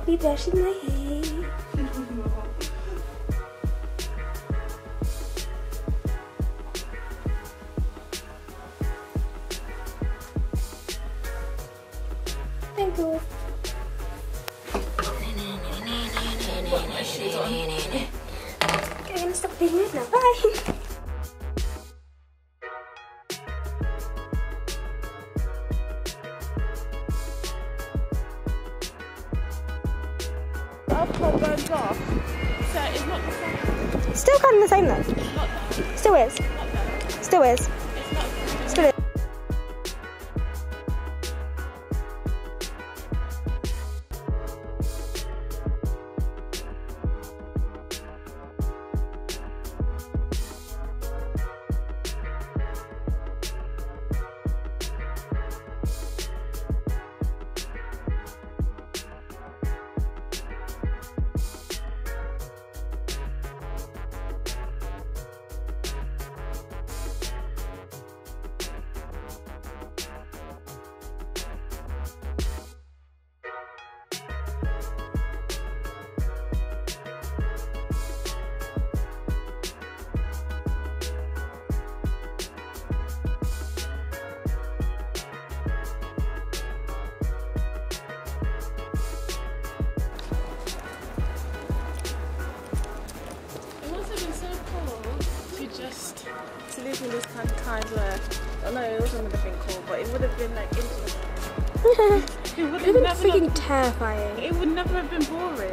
be brushing my hair. Thank you. Put my shoes on. Okay, I'm gonna stop being rude now. Bye. Alcohol burns off, so it's not the same. Still kind of the same though. Not that. Still is. Not that. Still is. It's not. Still is. To live in this kind of times where, oh no, it wasn't have been cool, but it would have been like interesting. It would have been never freaking terrifying. It would never have been boring.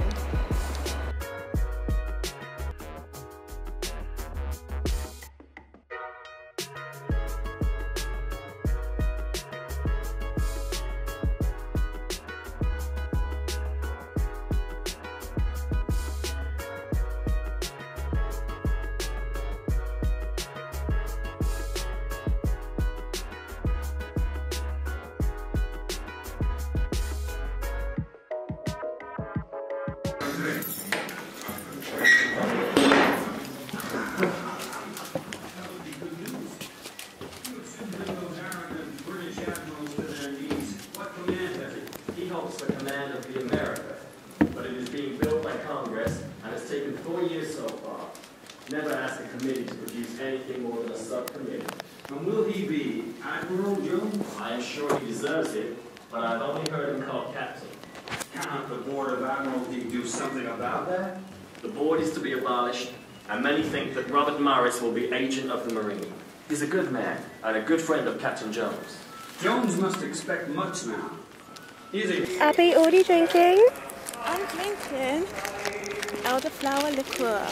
The command of the America, but it is being built by Congress and has taken 4 years so far. Never asked the committee to produce anything more than a subcommittee. And will he be Admiral Jones? I am sure he deserves it, but I've only heard him called Captain. Can't the Board of Admiralty do something about that? The board is to be abolished, and many think that Robert Morris will be agent of the Marine. He's a good man and a good friend of Captain Jones. Jones must expect much now. Abby, what are you drinking? I'm drinking elderflower liqueur.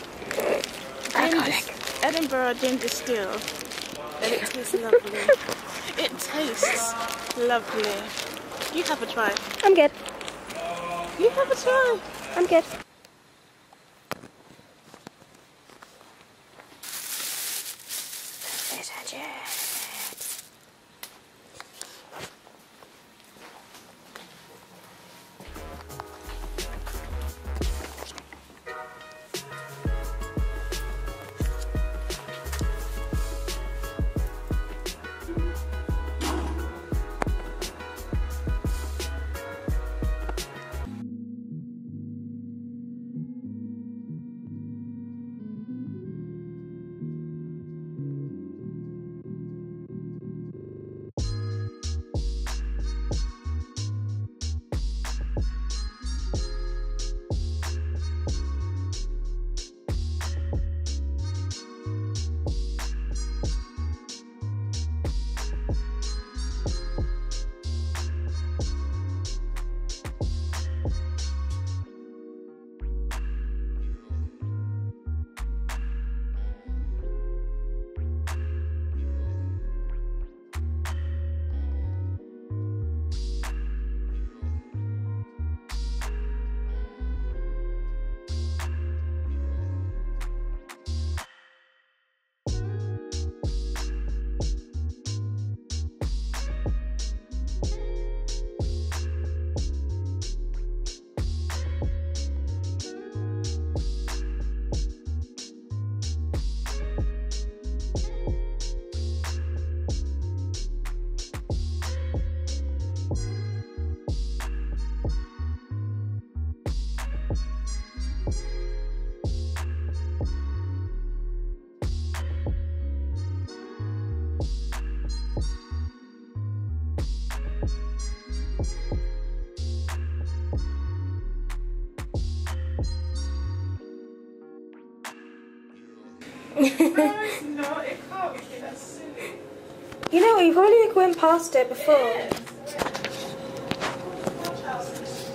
Edinburgh gin distilled. And it tastes lovely. It tastes lovely. You have a try. I'm good. You have a try. I'm good. Fish and chips. it's not. It can't be. That's silly. You know what? You've already went past it before. It is. Watch out.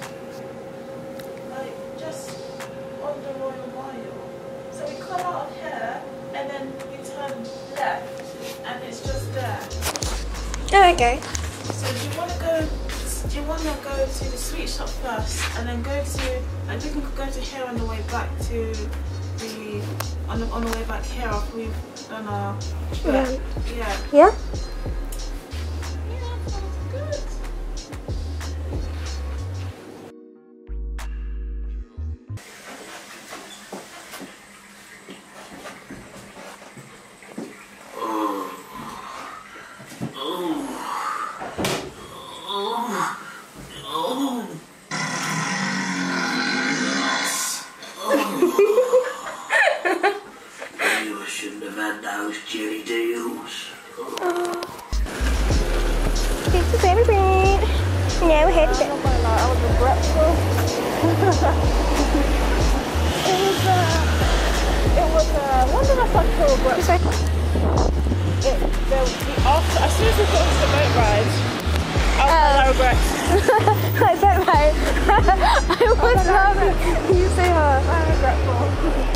Like, just on the Royal Mile. So we come out of here, and then we turn left, and it's just there. Oh, okay. So do you want to go? Do you want to go to the sweet shop first, and then go to? And we can go to here on the way back to the on the way back here after we've done our trip. Yeah. Yeah? Yeah, sounds good. You shouldn't have had those jelly deals. This is everything. Now we're headed I'm not gonna lie, I was regretful. When did I start to feel regretful? As soon as we got into the boat ride, I regret. I don't know. I was laughing. You say her. I'm regretful.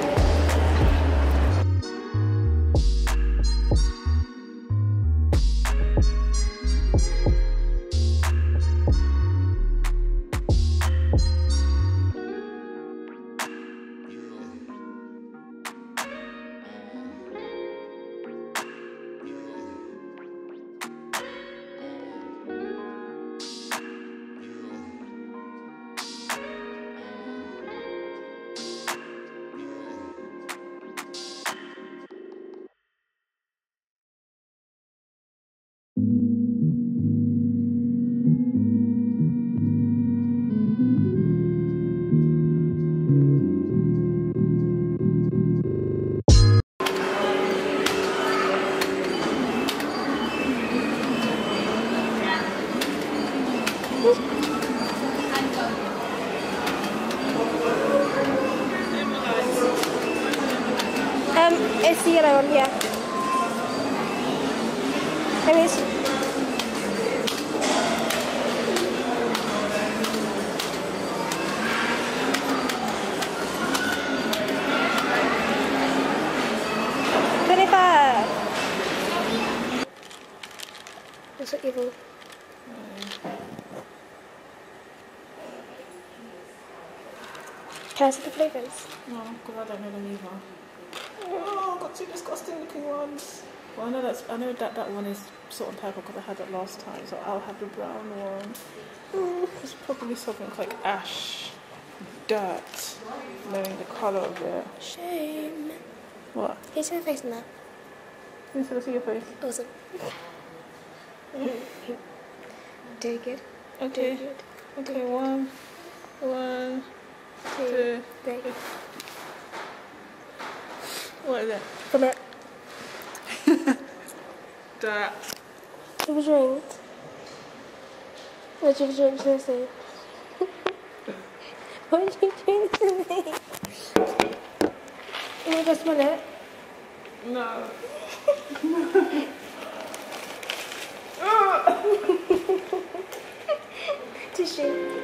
It's the yellow one, yeah. I mean, it's... That's so evil. Can I see the flavours? No, because I don't know them either. Oh, I've got two disgusting looking ones. Well, I know that one is salt and pepper because I had it last time, so I'll have the brown one. It's probably something like ash, dirt, knowing the colour of it. Shame. What? Can you see my face in that? Can you see your face? Awesome. Doing good. Okay. Doing good. Okay, one, two, three. What is it? Come here. Dirt. Have a drink. What did you drink to say? What did you drink to me? You want to go smell it? No. Tissue.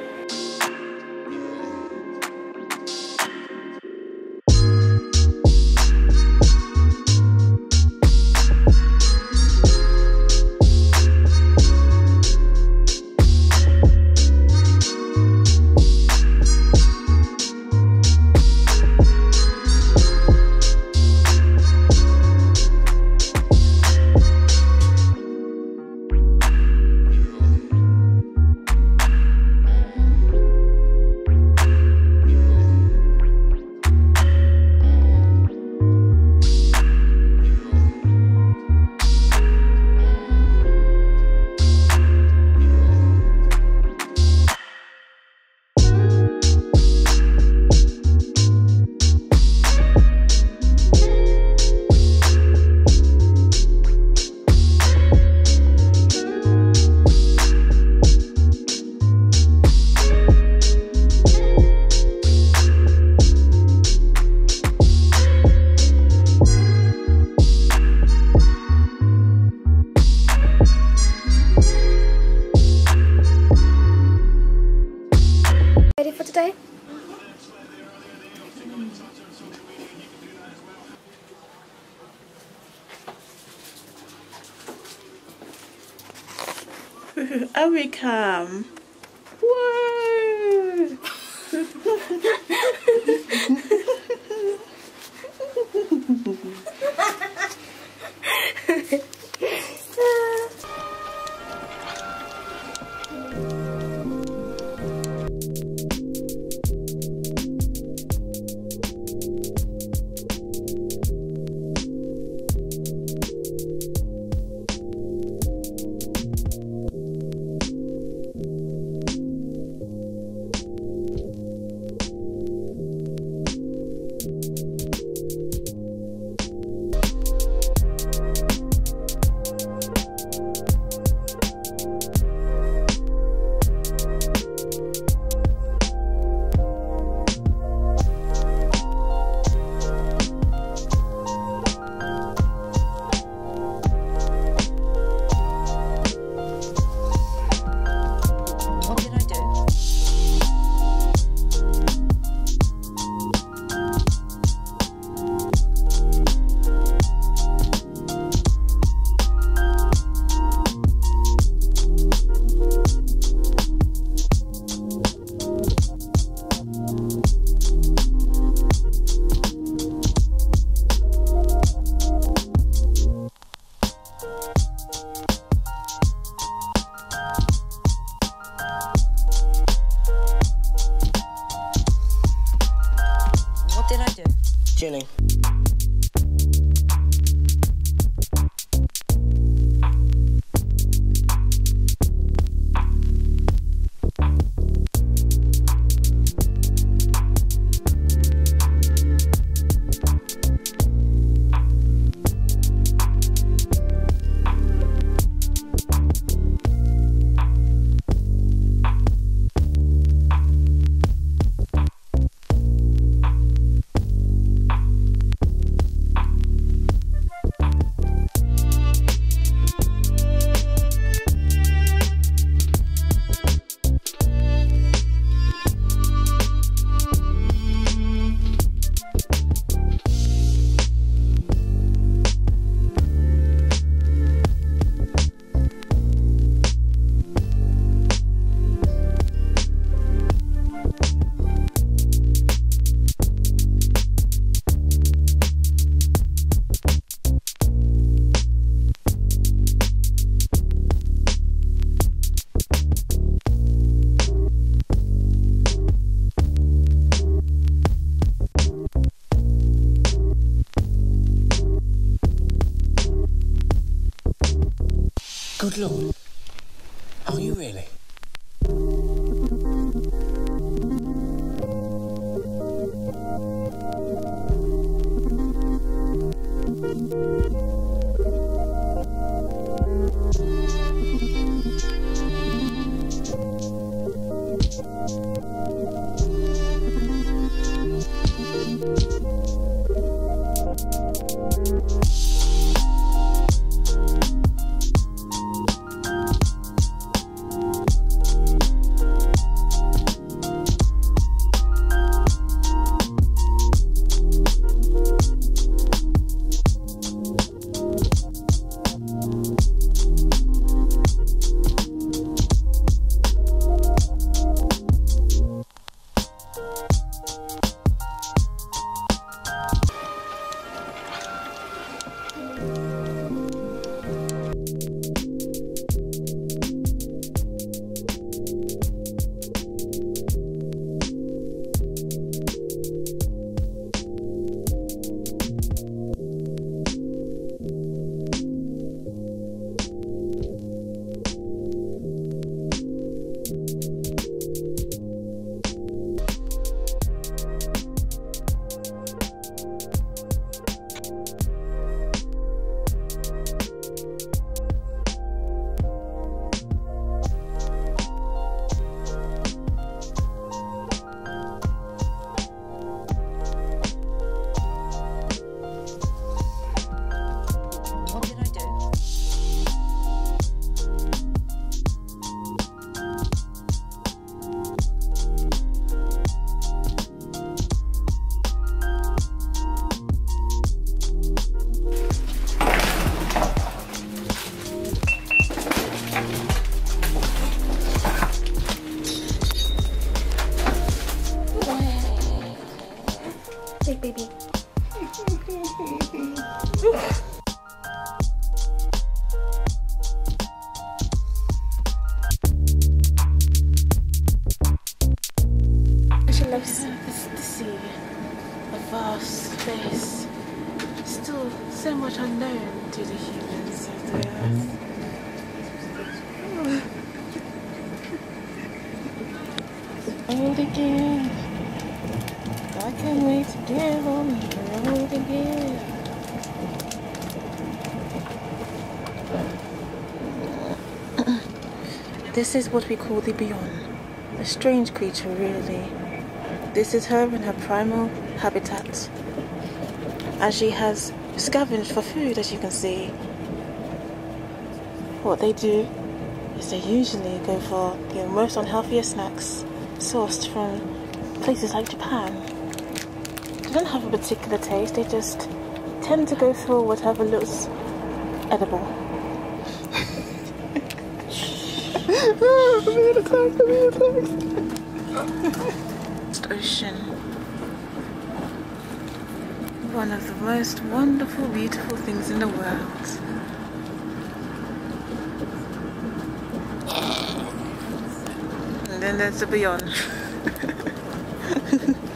Ready for today? Are we calm? Whoa! Ginny. Good Lord. Are you really? baby. She loves the sea, a vast space. Still so much unknown to the humans of the earth. Road again. I can't wait to get on the road again. This is what we call the Beyond. A strange creature, really. This is her in her primal habitat, as she has scavenged for food, as you can see. What they do is they usually go for the most unhealthiest snacks sourced from places like Japan. They don't have a particular taste, they just tend to go for whatever looks edible. Ocean. One of the most wonderful, beautiful things in the world. And then there's the Beyond.